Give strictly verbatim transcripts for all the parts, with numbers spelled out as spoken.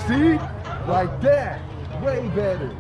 See? Like that. Way better.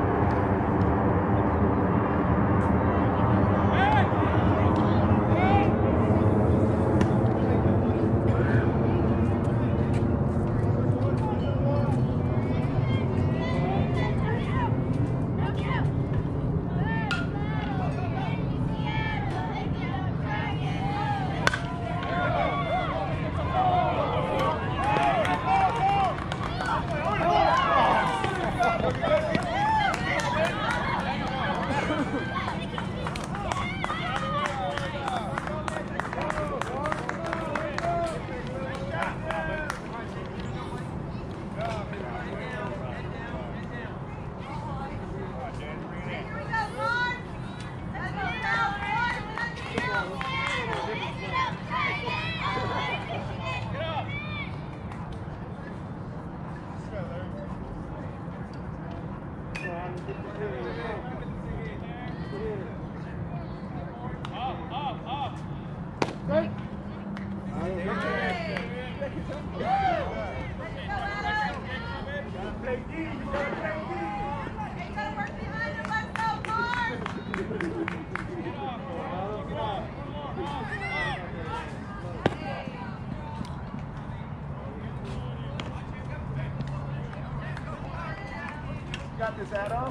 Hey! Got this, Adam.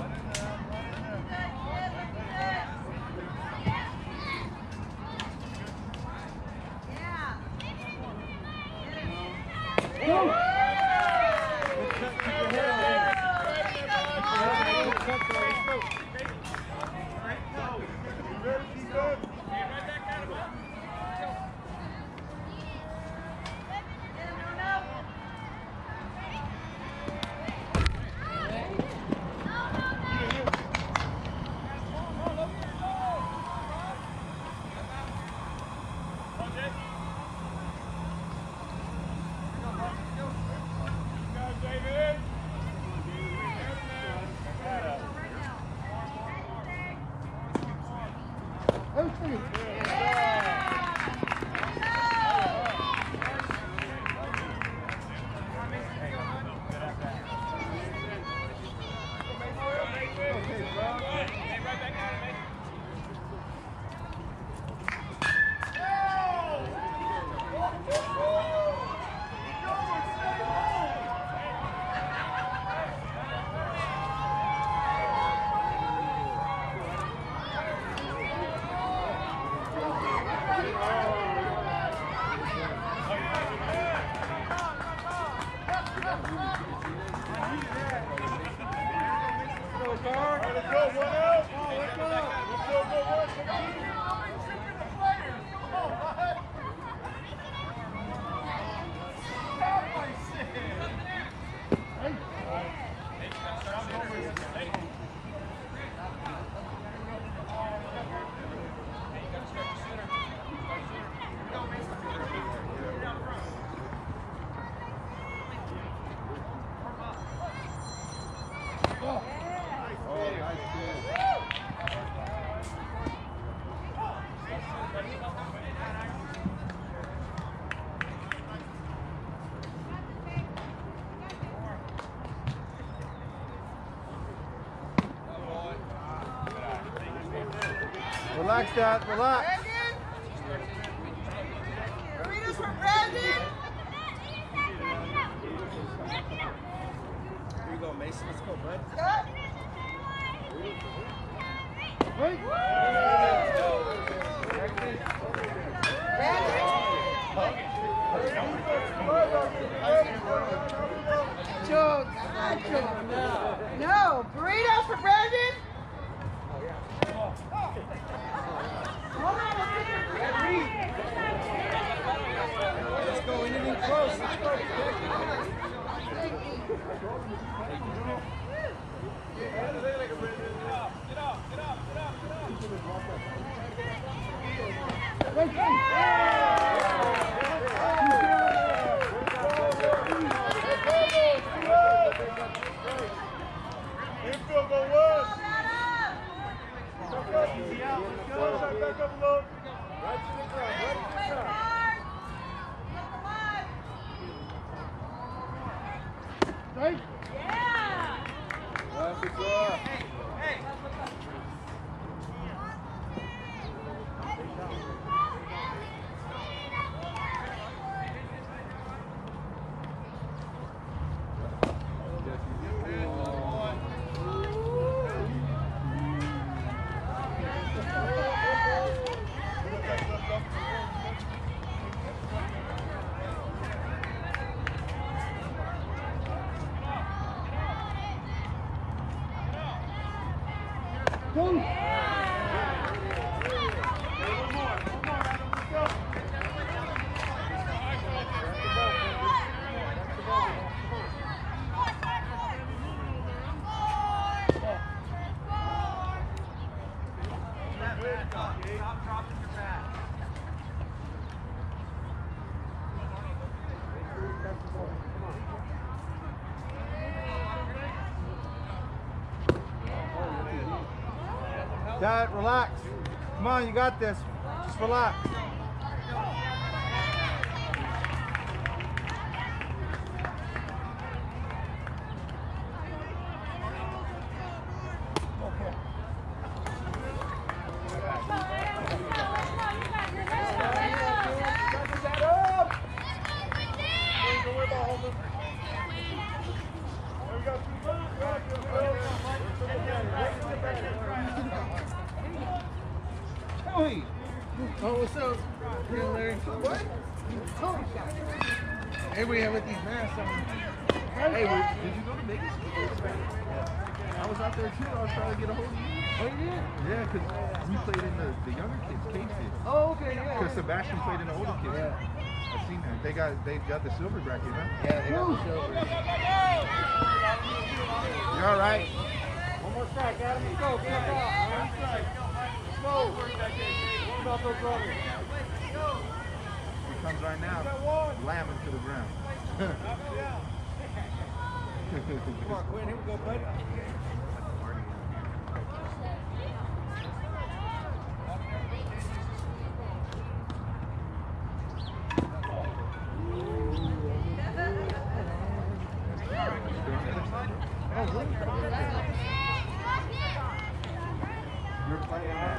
Relax, Dad. Relax. Burritos for Brandon. Here you go, Mason. Let's go, bud. Good. Wait. Joe, no. No. Burritos for Brandon. Let's go. Anything close. Let's go. Get up, get up, get up, get Infield, go one. Back up, easy out. Let's go. Back up a little. Right to the ground. Right to the ground. Right. Yeah. That's a good. Hey, hey. Dad, relax. Come on, you got this. Just relax. Oh, what's up? Yeah, Larry. What? Everybody have with these masks on. Hey, did you go to Vegas? Yeah. I was out there too. I was trying to get a hold of you. Oh, you did? Yeah, because we played in the, the younger kids, Cage did. Oh, okay, yeah. Because Sebastian played in the older kids. Yeah. I've seen that. They got they got the silver bracket, huh? Yeah, they got the silver. You all right? One more strike, Adam. Let's go. Get up. One strike. Let's go. What about those brothers? He comes right now. Lam him to the ground. Come on, Quinn. Here we go, bud. You're playing that.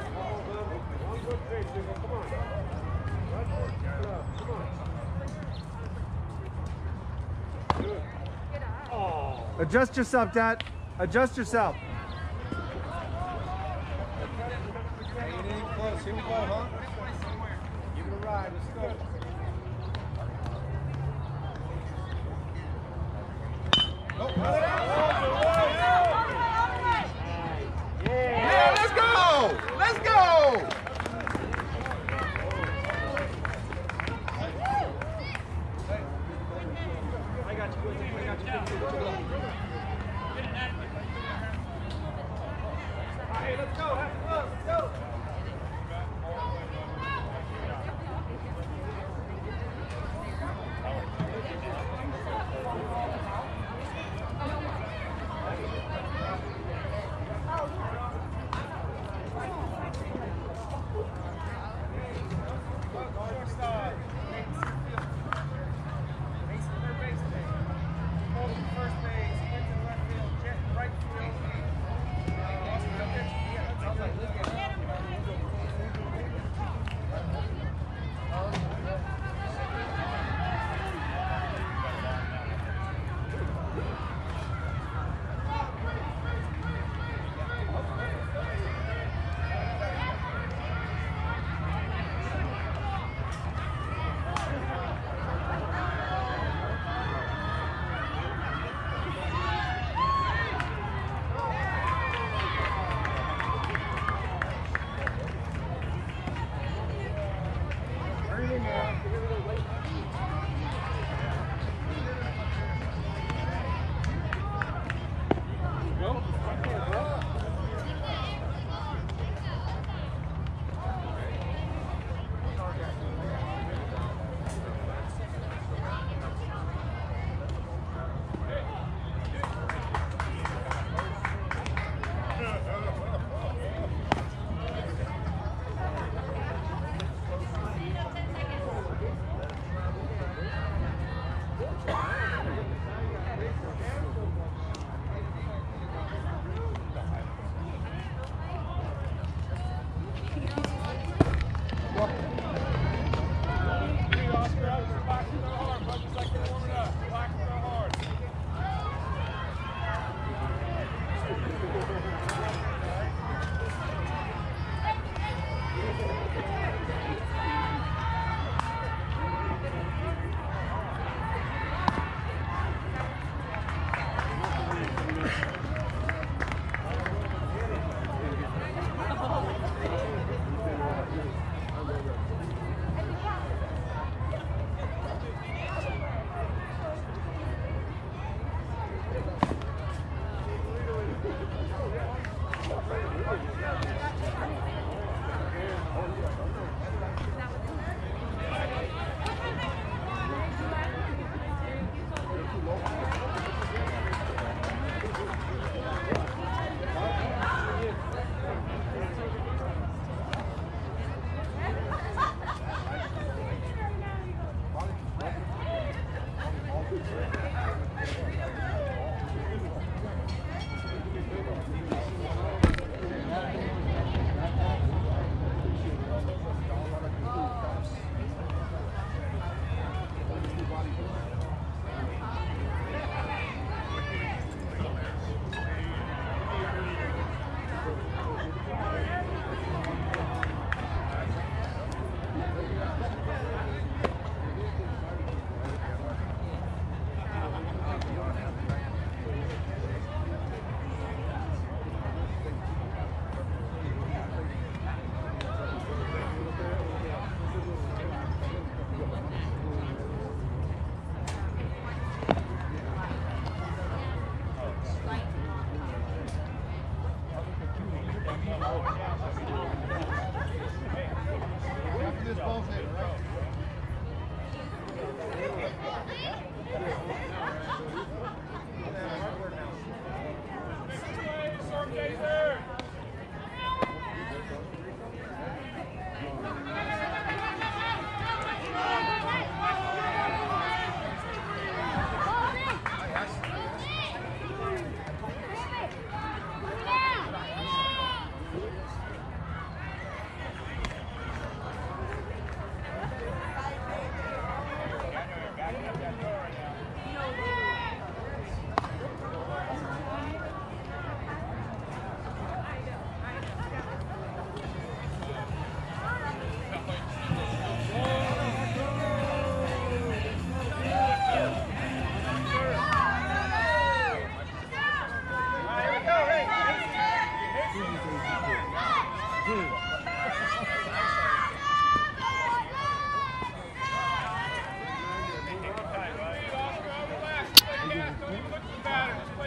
Adjust yourself, Dad. Adjust yourself. Close. Here we go, huh? Give it a ride. Let's go. Yeah, let's go! Let's go! I got you. I got you. Hey, let's go. Have fun. Let's go.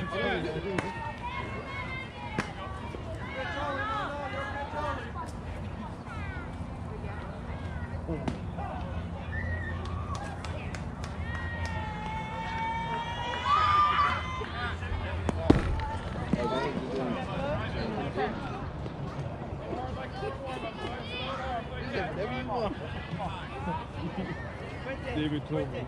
David told me.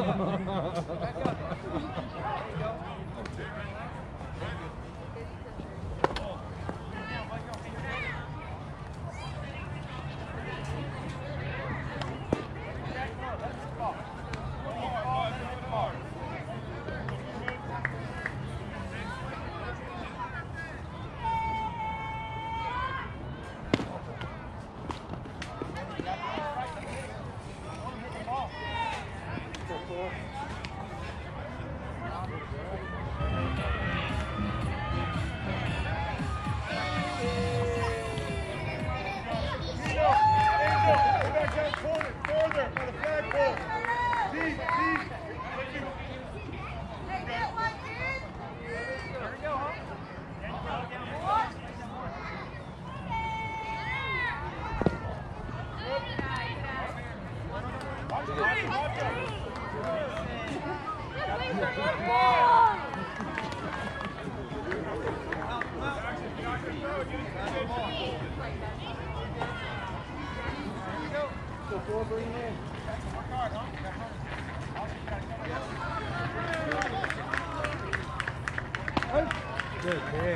Good hit.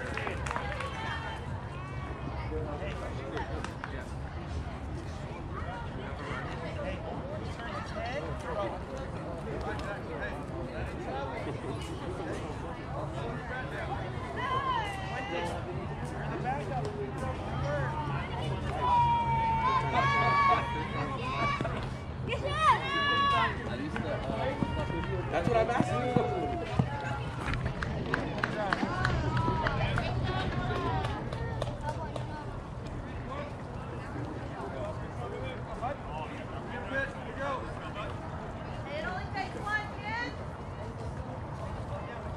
That's what I'm asking you. It only takes one, kid.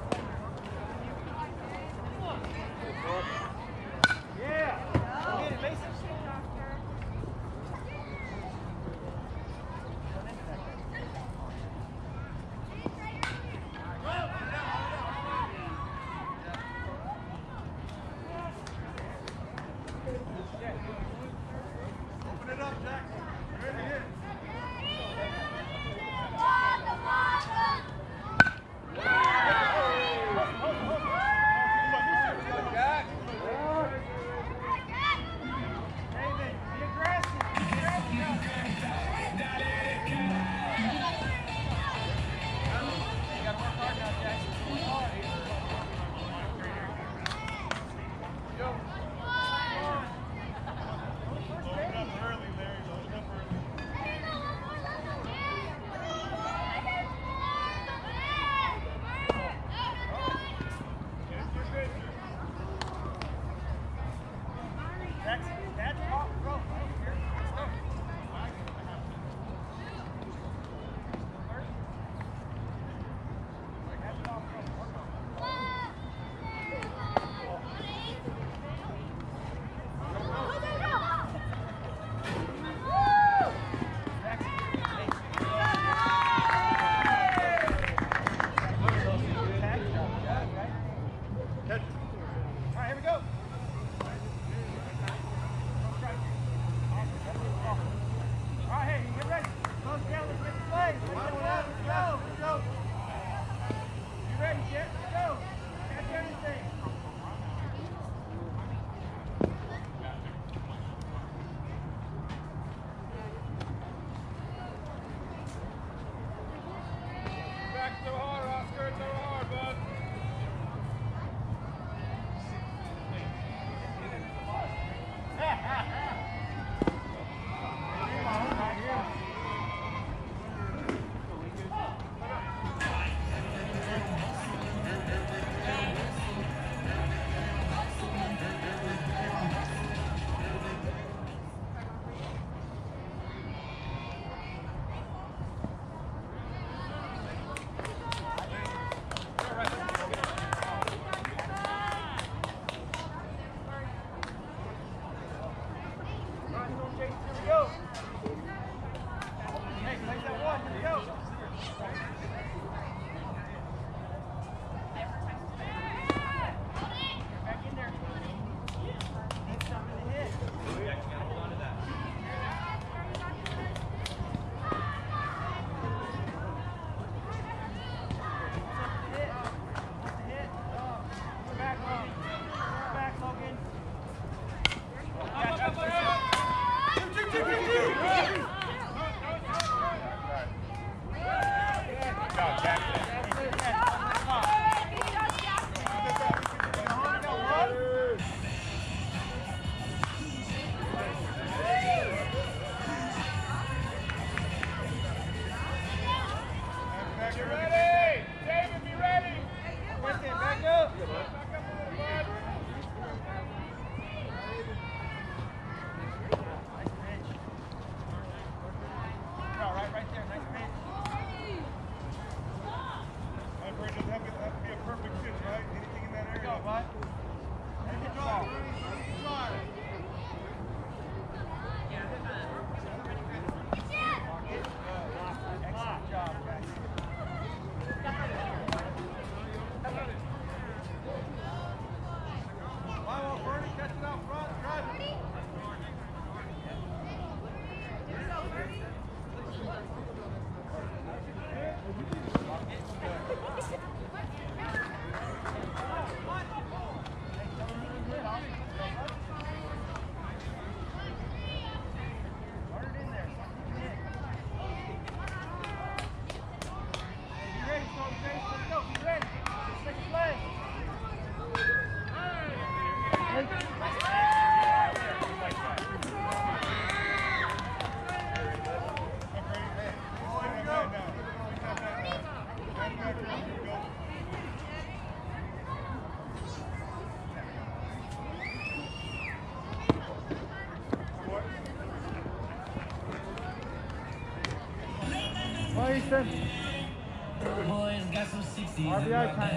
Oh, Easton. Boys got some sixties. R B I time.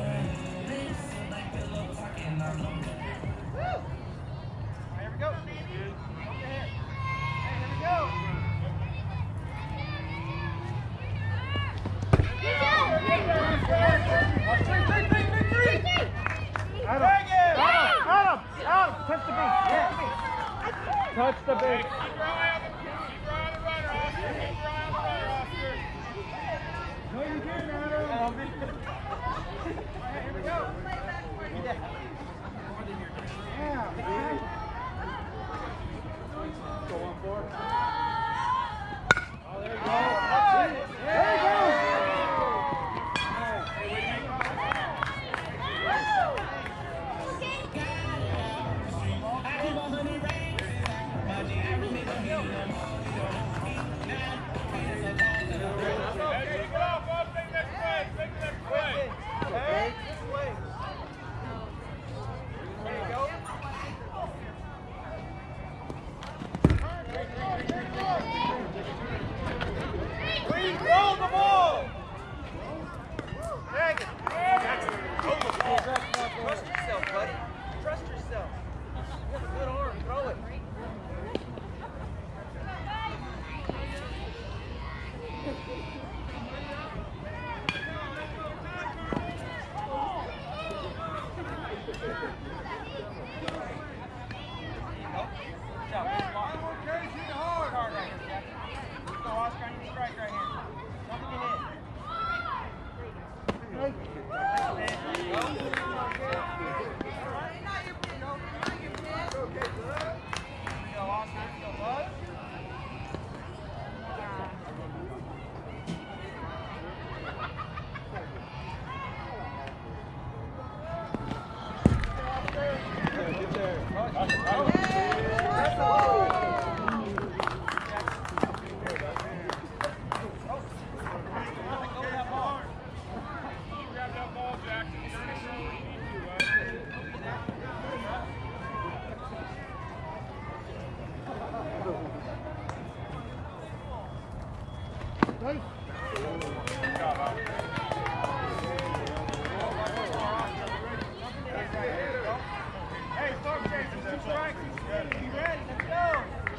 Here we go. Hey, here we go. Three, three, three, three, three. Adam, Adam, Adam, Adam, touch the beat. Yeah. Touch the beat. Keep your eye on the, keep your eye on the runner, Oscar. Keep your eye on the runner, Oscar. No, you didn't, Adam. Here we go. Yeah. Go on four. Oh, there you go. There you go. Trust yourself, buddy. Trust yourself. You have a good arm. Throw it. Hey, start chasing. Two strikes. You ready? Let's go.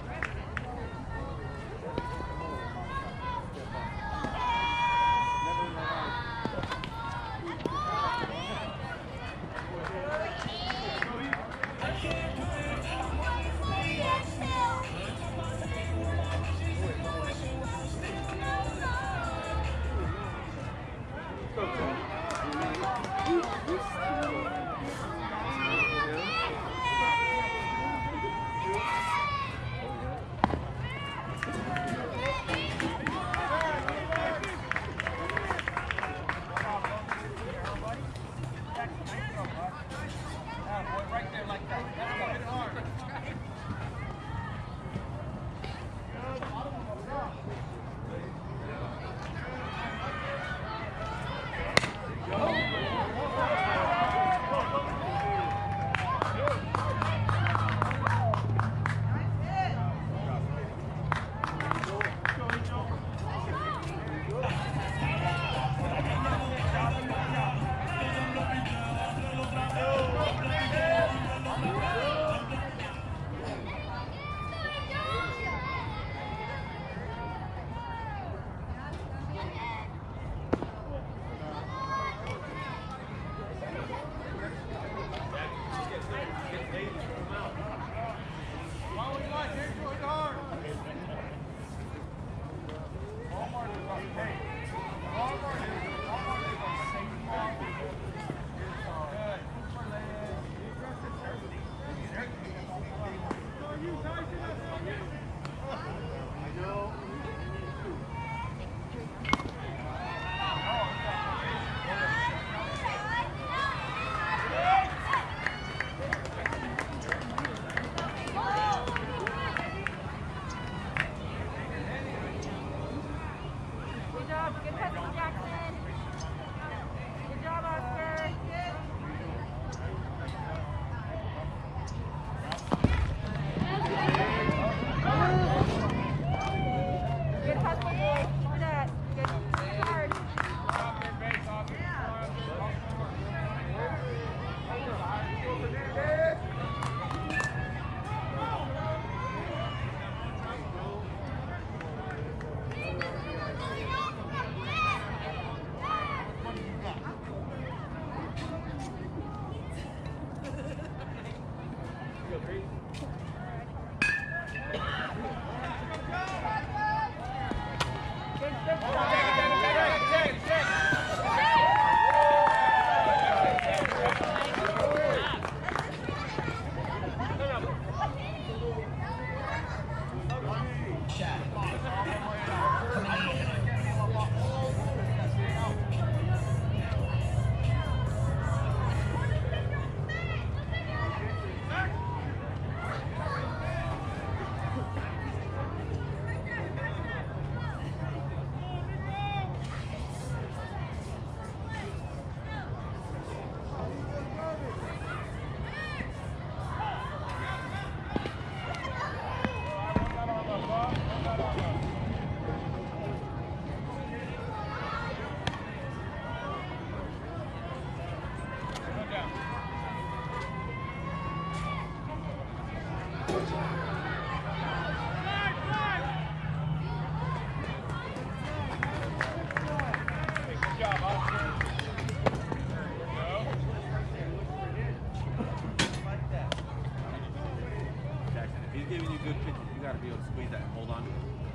good pitch. You got to be able to squeeze that and hold on to it.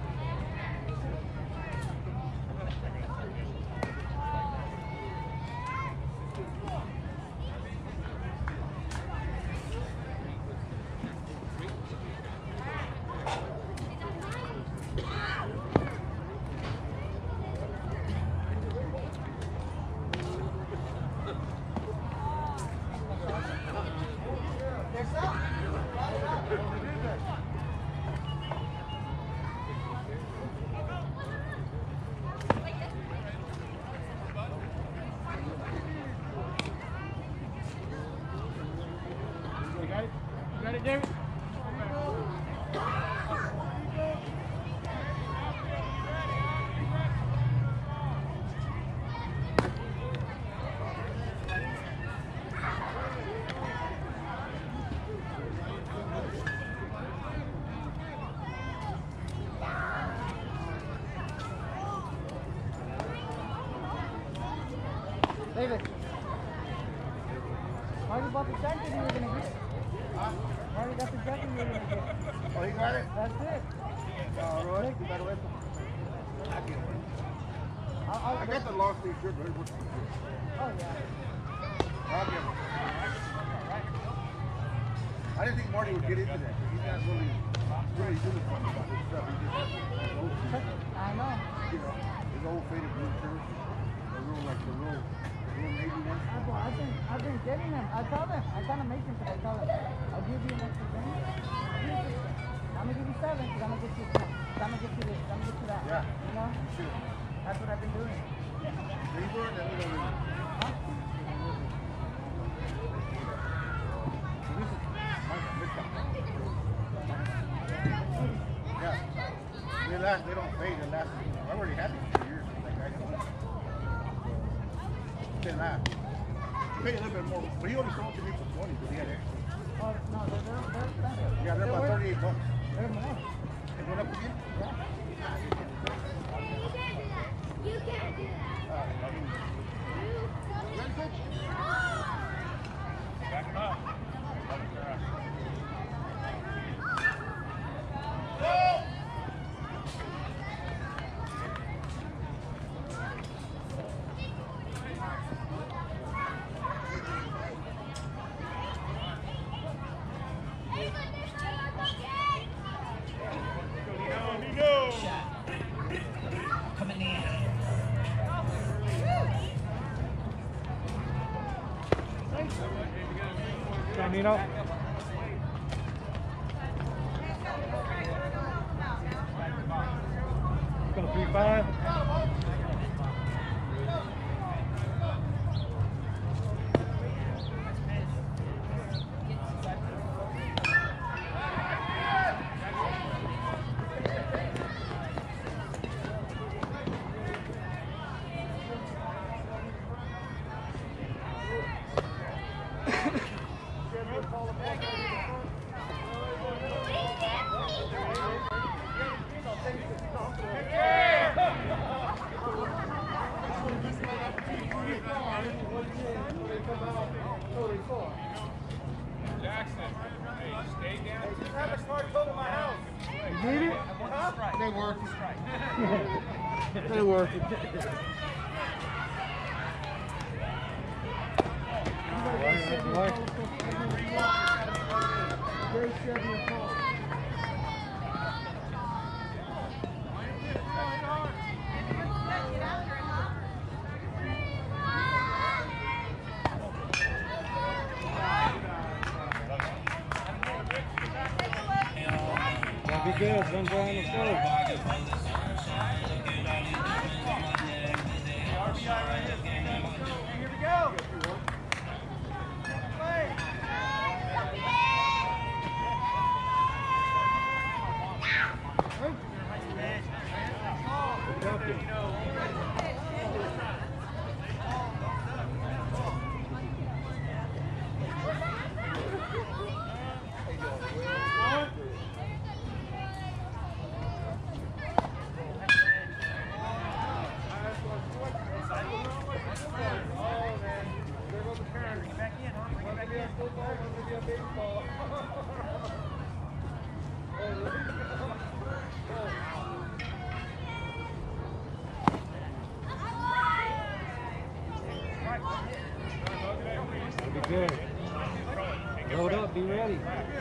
Got it, David? David, why you bought the jacket you were going to get? Why you got the jacket you were going to get? Oh, you got it? That's it. All right. You better wait. I get it. I'll, I'll, I got the long sleeve shirt, but it was oh, yeah. I'll get it. I didn't think Marty would get into that. He's not really, really uniform about this stuff. He just has his old shirt. I know. You know, his old faded blue shirt. The real, like the real, the real Navy one. I've, I've been, I've been getting them. I tell them. I kind of make them, but I tell them, I'll give you an extra thing. I'm gonna give you seven, because I'm gonna get you that. I'm gonna get you this. I'm gonna get you that. Yeah. You know? You should. That's what I've been doing. They were in that little room. Huh? This is my midtown. Yeah. They last, they don't fade, they last. I already had these for years. Like I don't. They last. He paid a little bit more, but he only sold to me for twenty because he had extra. Oh, no, they're, they're, they're expensive. Yeah, they're about worth- thirty-eight bucks. They're more. It went up again? Yeah. You can't do that. Uh, I mean, ready, coach? Back him up. Coming in. Nino. Go three five. You need it? They work. They work. Be good, don't go on the floor. Here we go. That'll be good. Load up, be ready.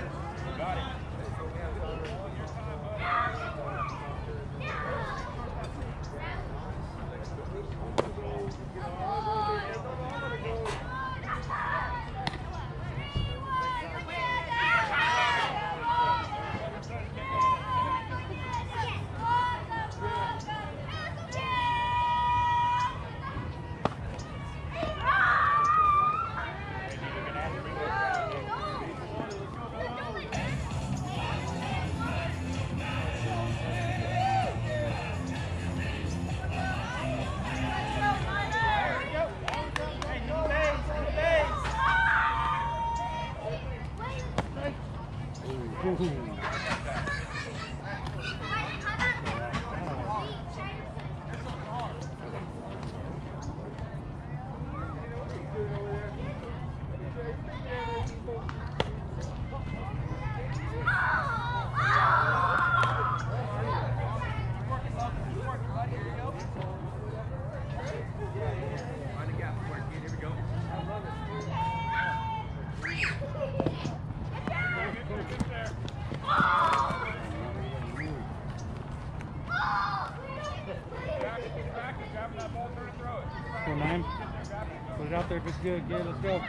Come on, nine. Put it out there if it's good. Good, let's go.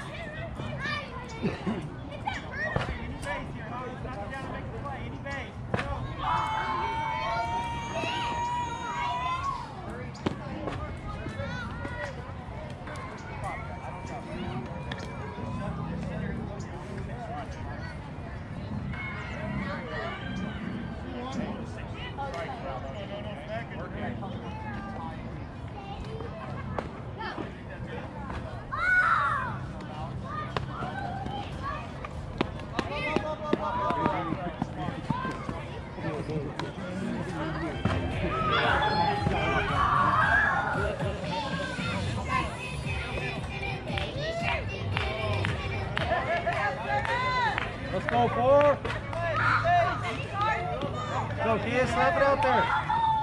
Let's go, four. Go, Kia, slap it out there.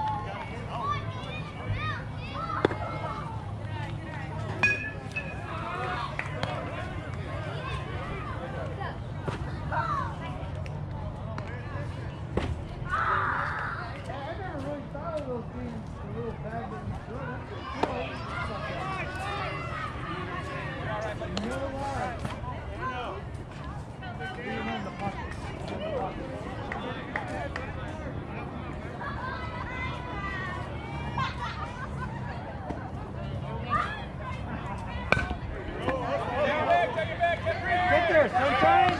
Get there, sunshine.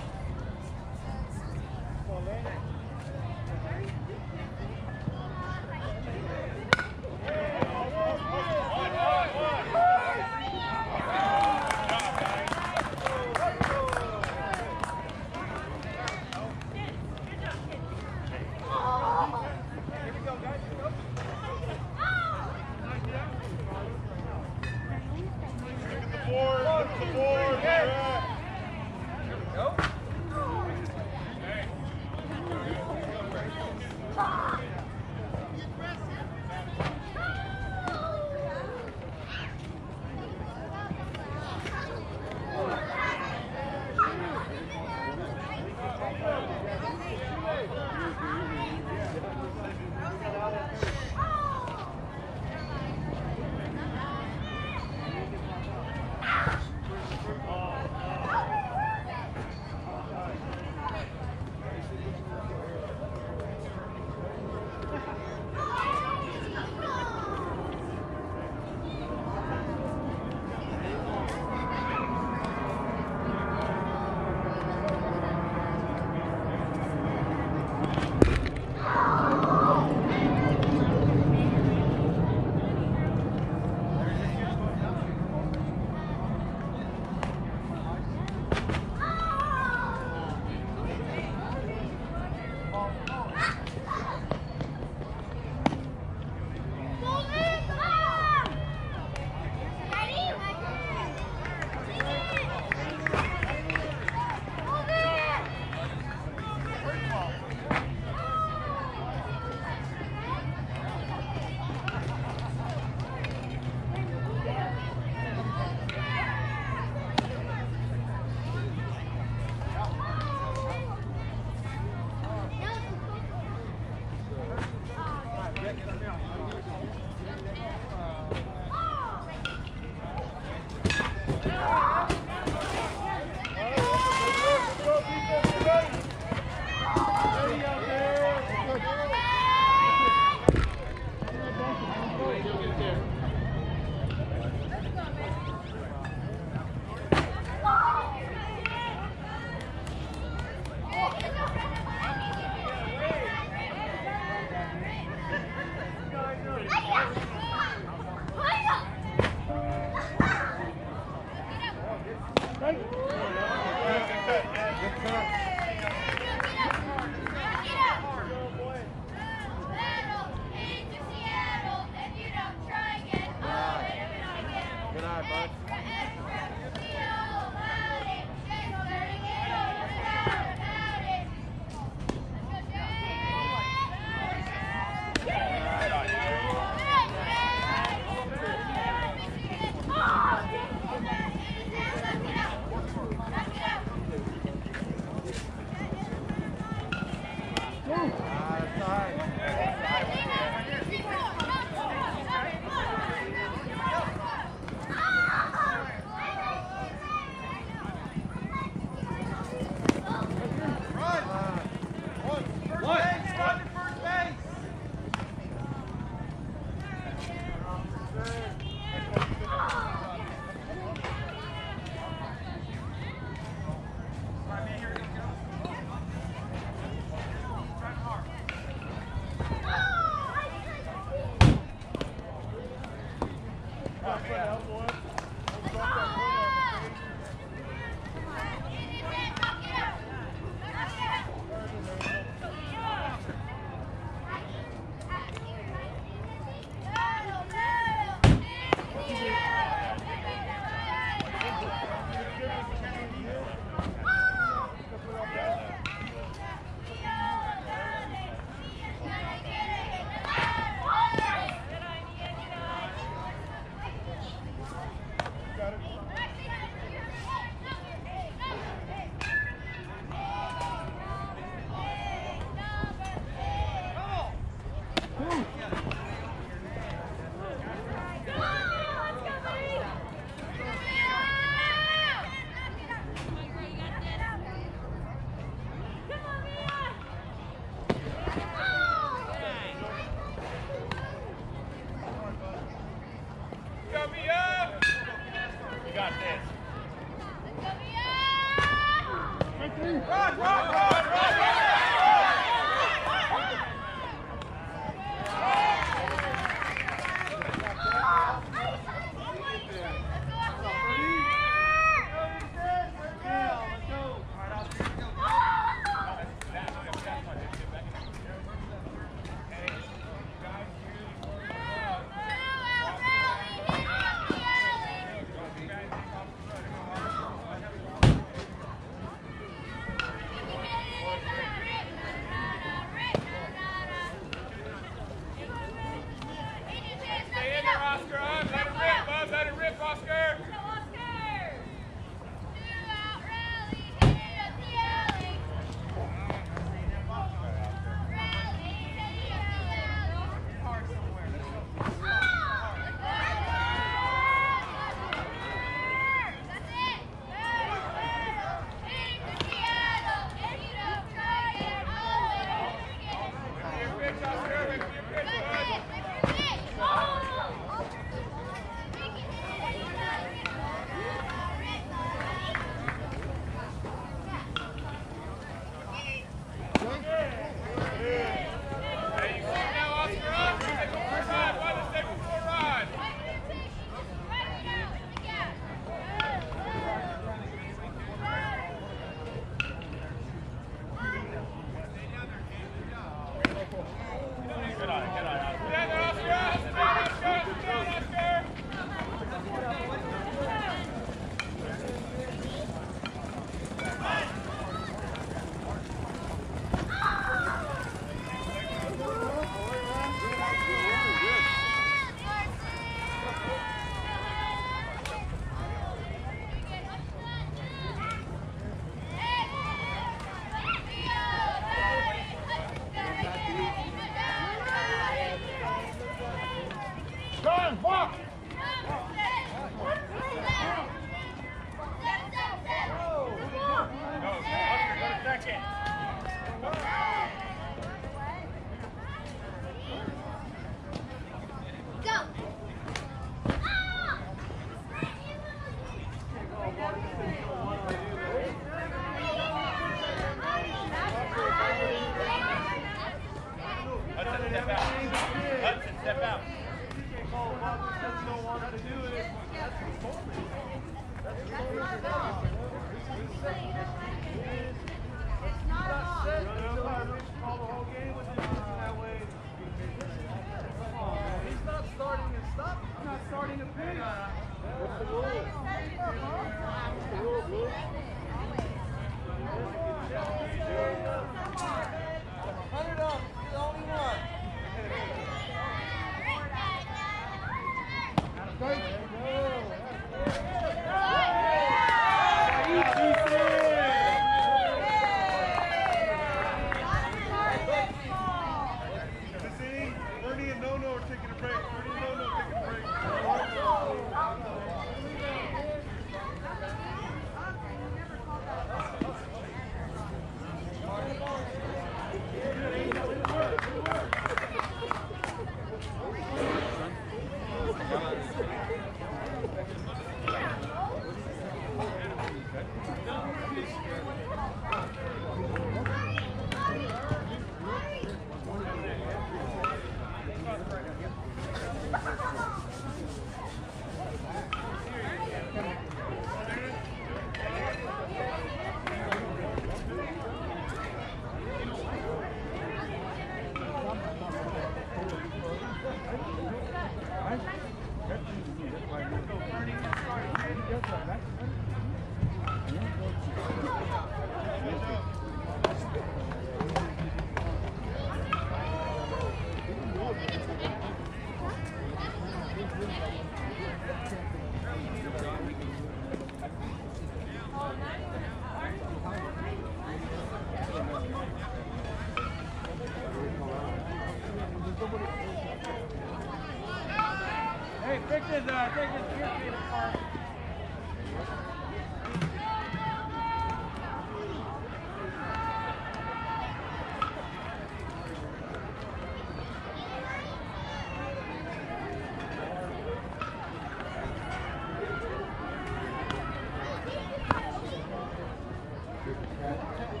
Good catch.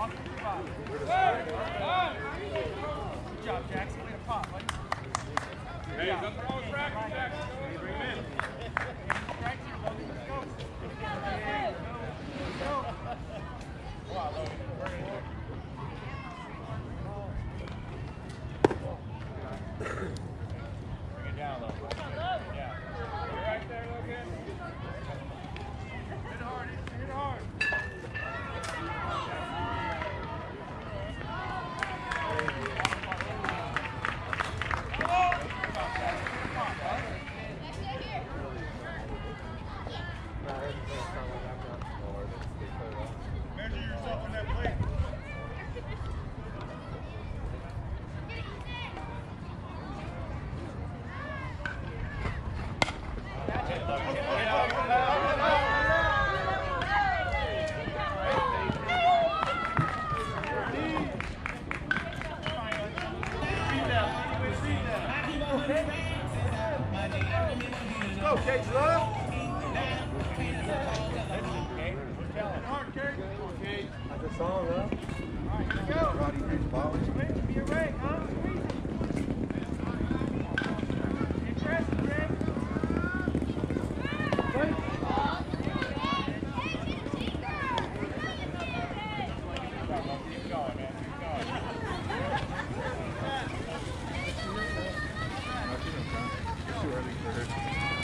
Good job, Jackson. Way to pop, buddy. Hey, nothing wrong with practice, Jackson. Bring him in. Practice here, buddy. Let's go. Let's go. Wow, Bring it down, though. Yeah. You're right there, Logan. Hit hard, hit hard. Measure yourself on that plate. Go, Cage Love. That's a song, huh? Alright, here we go. Roddy Rich Ball. Give me a break, huh? Interesting, Greg. Keep going, man. Keep going. Too early for her.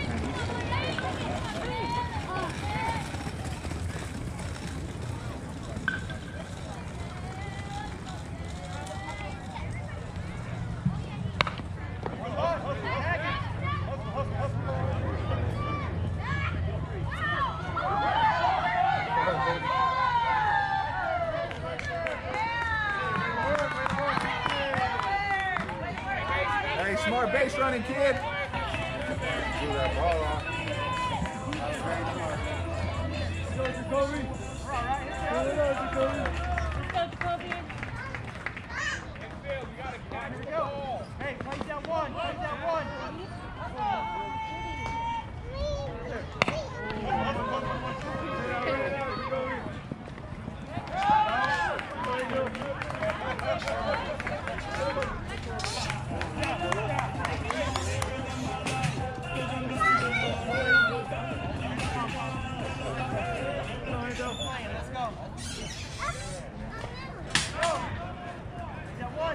Hey, smart base running, kid. Threw that ball off. That was very smart. Go, Jacoby. We're all right. Let's go. Let's go, Jacoby. Midfield, we gotta catch Here we the go. ball. Hey, play that one. Play that one. Let's go. Go. Play that one.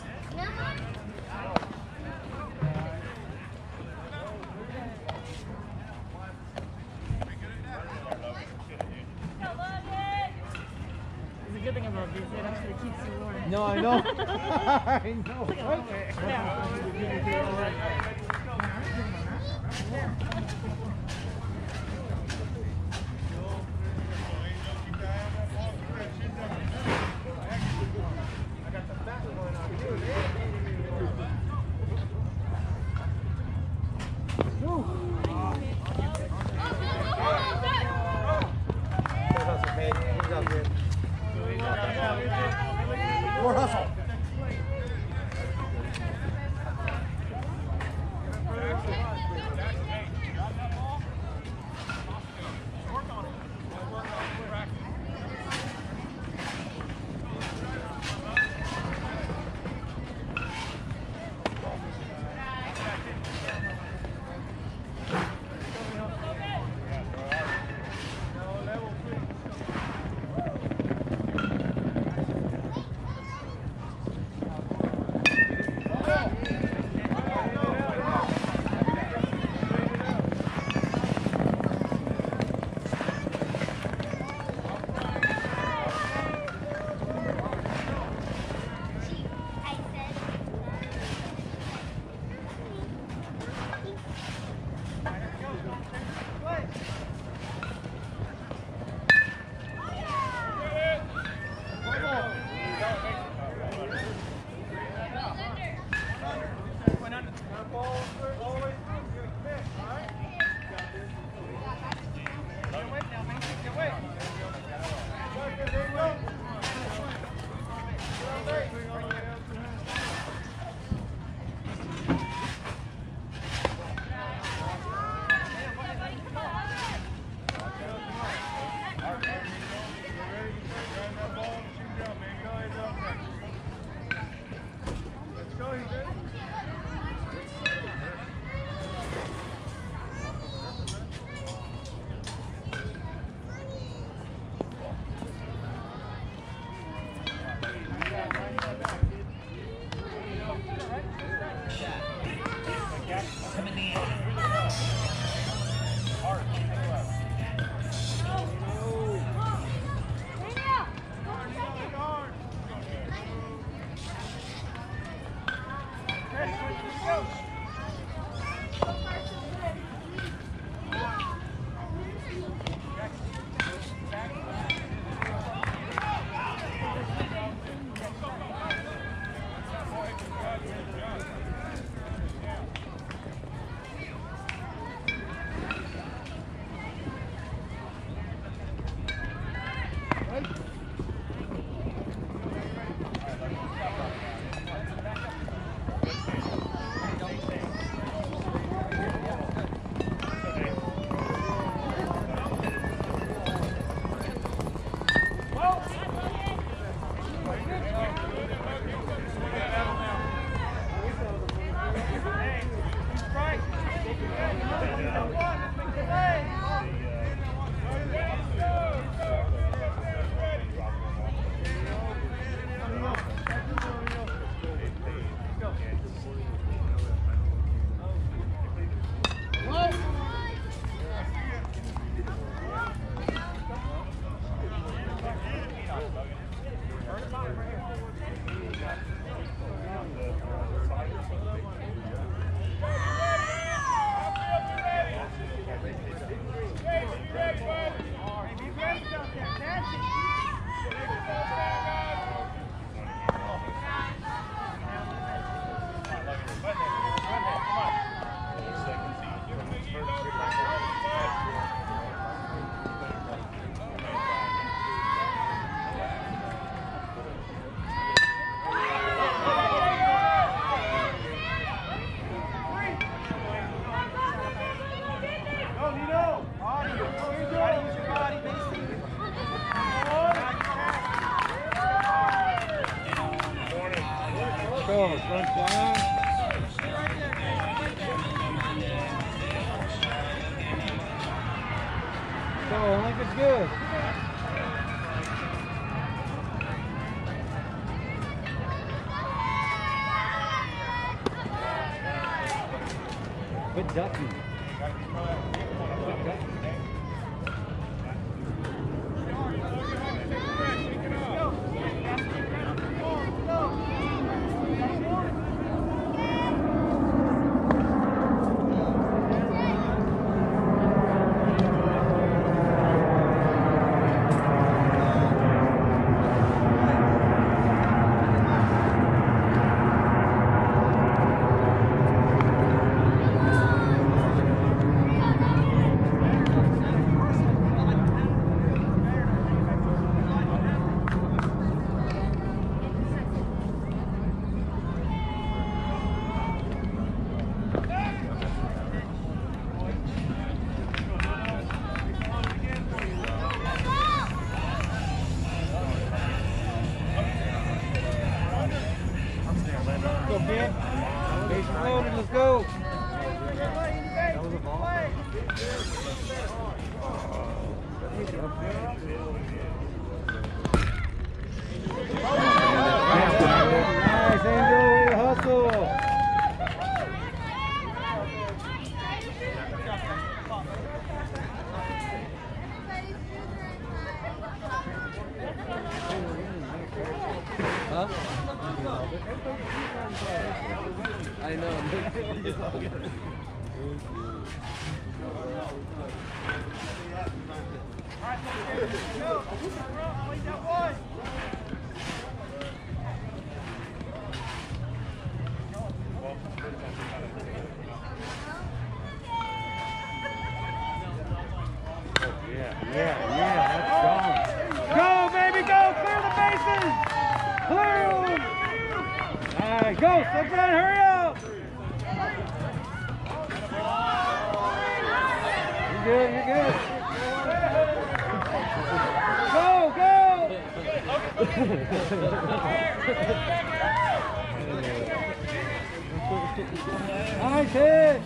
It's a good thing about this. It actually keeps you warm. No, I know. I know. Look at that. More hustle. Go, front down. Go, I think it's good. Good ducking. Good ducking. Go, kid. Base loaded, let's go. That was a ball. Nice, Angel, way to hustle. Huh? I know. Yeah, yeah, yeah, that's gone. Go, baby, go! Clear the bases! Clear them! All right, go! Step down, hurry up! You're good, you're good. Go, go! Nice hit!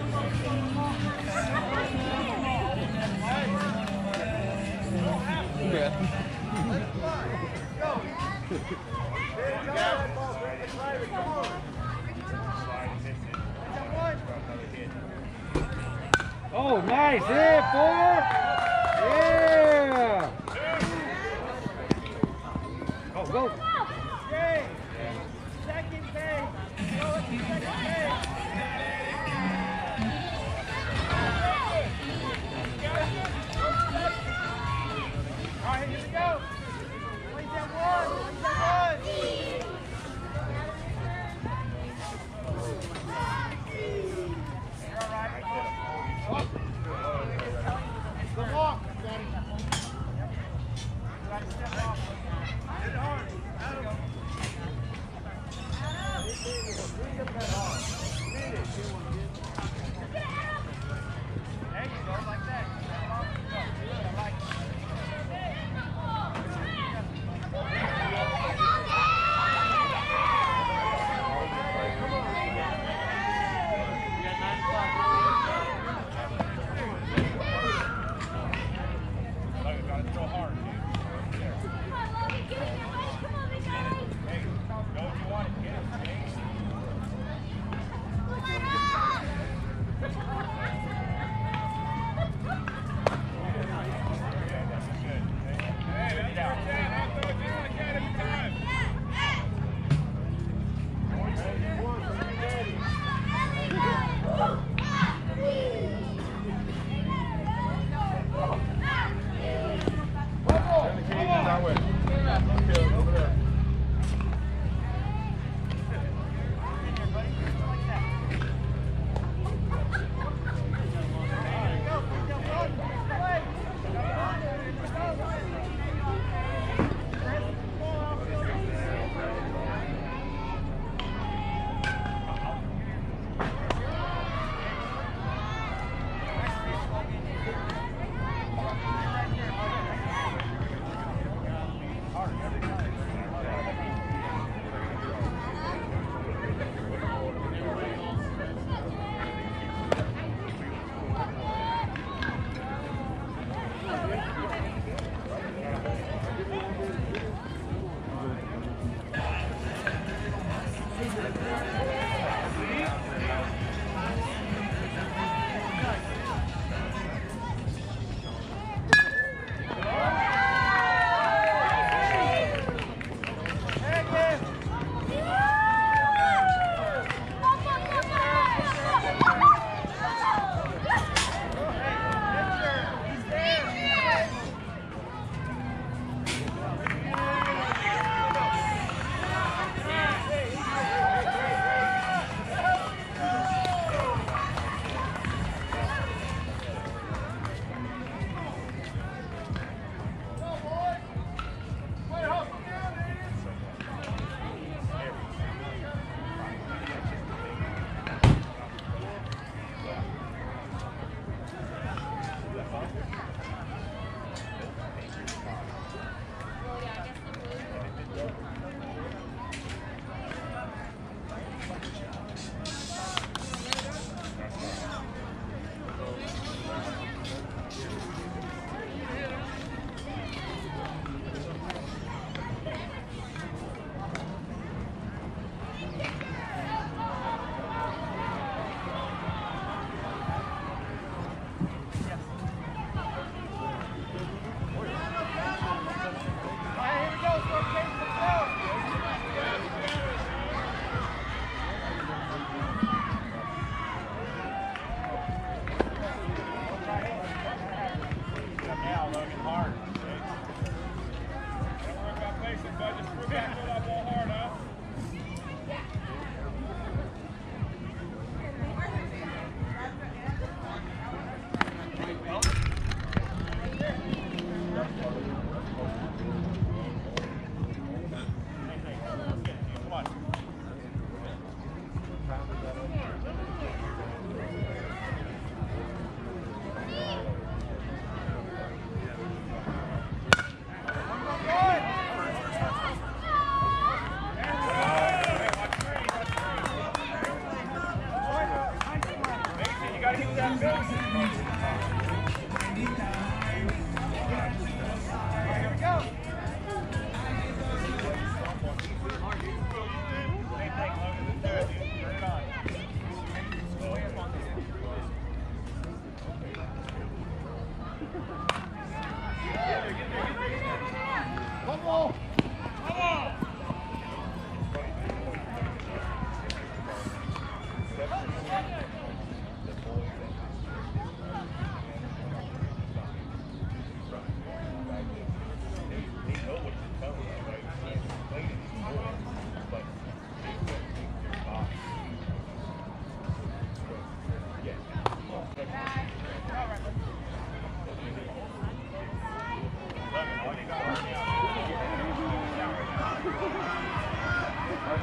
Oh, nice hit, four! Yeah! Oh, go! Second base. All right, here we go. Place that one. Place that one. You're all right. Good walk, Daddy. You got to step off. Hit it hard. Adam. Finish.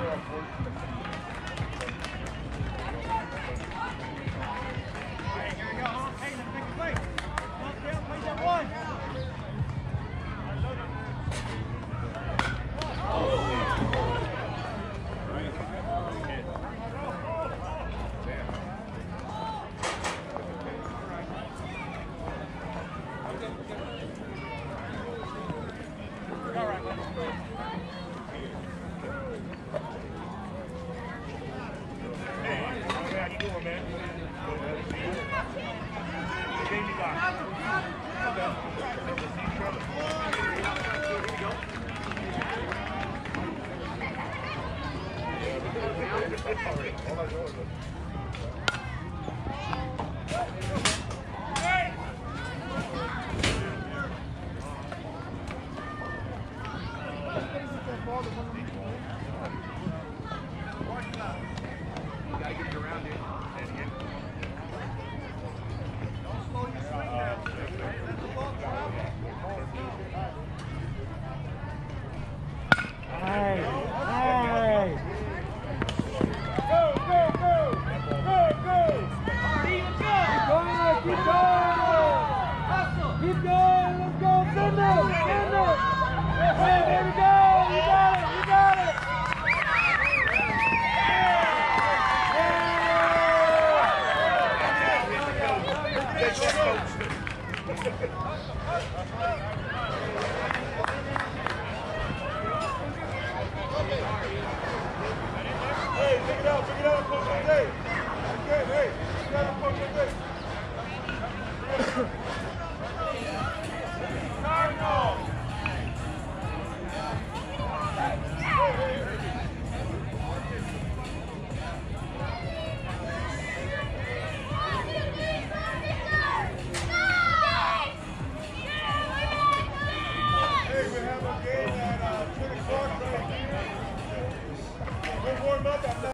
Warm up.